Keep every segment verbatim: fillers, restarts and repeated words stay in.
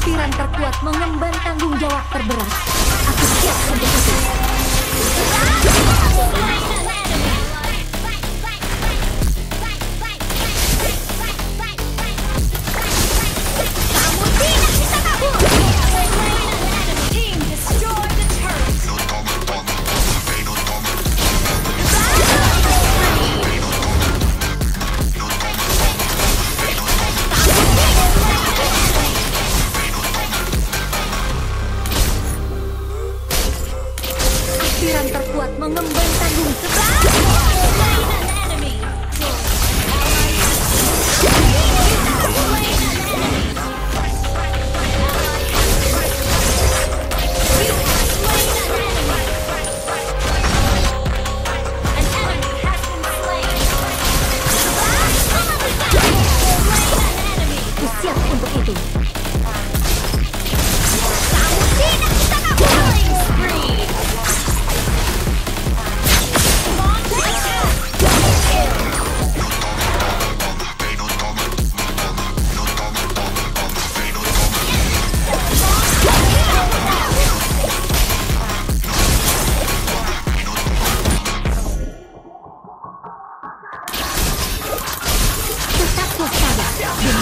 Aspiran terkuat mengemban tanggung jawab terberat. Aku siap untuk itu. Aspiran terkuat mengemban tanggung jawab. Aku siap untuk itu. Tetap waspada dan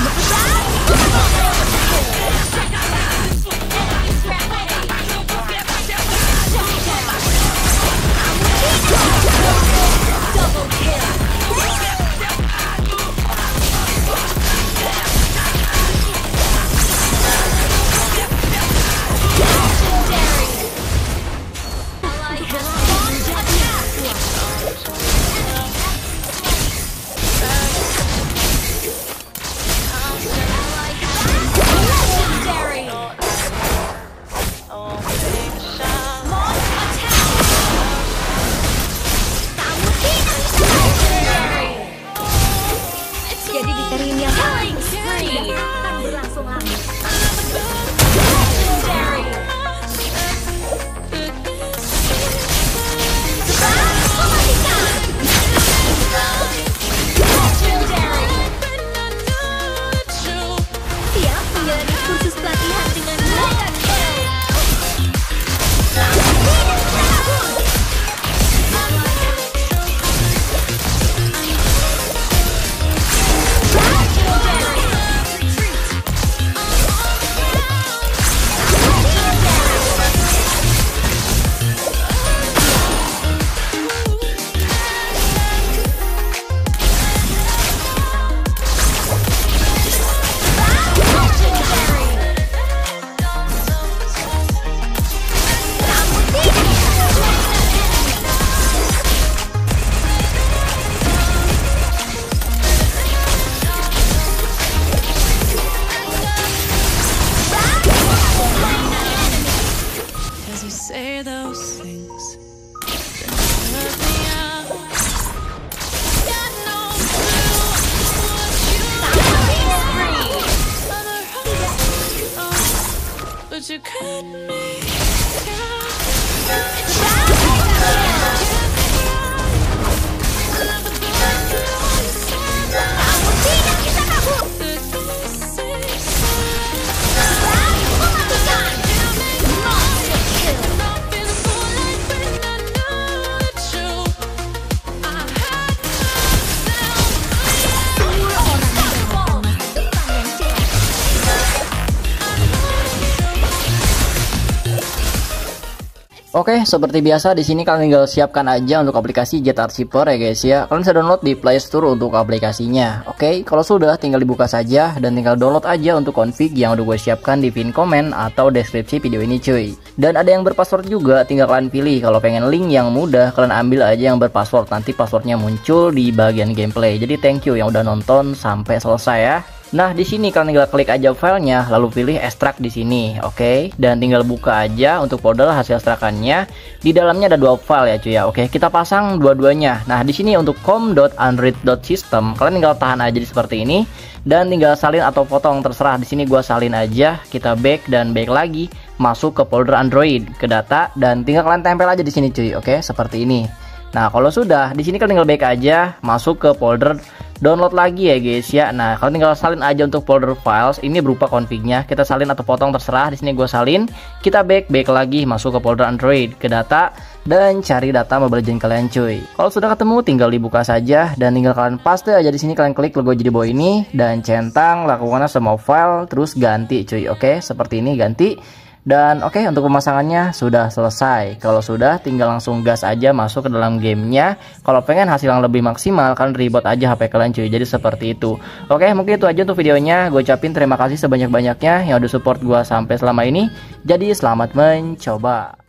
jadi di hari ini akan berlangsung lama. Siap menjalani kursus pelatihan dengan baik. Say those things that hurt me out. Got no clue what you but you cut me Oke, seperti biasa di sini kalian tinggal siapkan aja untuk aplikasi Jet Archiver ya guys ya. Kalian bisa download di Play Store untuk aplikasinya. Oke, kalau sudah tinggal dibuka saja dan tinggal download aja untuk config yang udah gue siapkan di pin komen atau deskripsi video ini cuy. Dan ada yang berpassword juga, tinggal kalian pilih. Kalau pengen link yang mudah, kalian ambil aja yang berpassword. Nanti passwordnya muncul di bagian gameplay. Jadi thank you yang udah nonton sampai selesai ya. Nah, di sini kalian tinggal klik aja filenya, lalu pilih extract di sini, oke? Okay? Dan tinggal buka aja untuk folder hasil ekstrakannya. Di dalamnya ada dua file ya, cuy ya. Oke, okay? Kita pasang dua-duanya. Nah, di sini untuk com dot android dot system, kalian tinggal tahan aja di seperti ini dan tinggal salin atau potong terserah. Di sini gua salin aja, kita back dan back lagi, masuk ke folder Android, ke data dan tinggal kalian tempel aja di sini, cuy. Oke, okay? Seperti ini. Nah, kalau sudah, di sini kalian tinggal back aja, masuk ke folder download lagi ya guys ya. Nah, kalian tinggal salin aja untuk folder files. Ini berupa config-nya. Kita salin atau potong terserah. Di sini gue salin. Kita back back lagi masuk ke folder Android, ke data, dan cari data Mobile Legends kalian cuy. Kalau sudah ketemu tinggal dibuka saja dan tinggal kalian paste aja di sini. Kalian klik logo jadi boy ini dan centang, lakukan semua file terus ganti cuy. Oke, seperti ini ganti. Dan oke, okay, untuk pemasangannya sudah selesai. Kalau sudah tinggal langsung gas aja masuk ke dalam gamenya. Kalau pengen hasil yang lebih maksimal kalian reboot aja H P kalian cuy. Jadi seperti itu. Oke, okay, mungkin itu aja untuk videonya. Gue ucapin terima kasih sebanyak-banyaknya yang udah support gue sampai selama ini. Jadi selamat mencoba.